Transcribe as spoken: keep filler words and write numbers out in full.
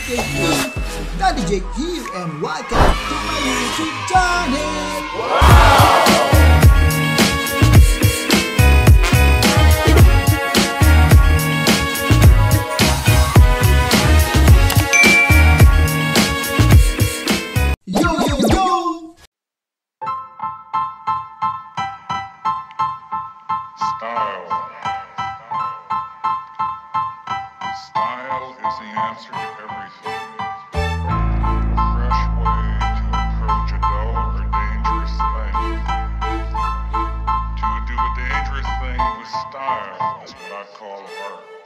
stay tuned. Daddy Jake here and welcome to my YouTube channel. Yo yo yo! Style. Style is the answer to everything. A fresh way to approach a dull or dangerous thing. To do a dangerous thing with style is what I call art.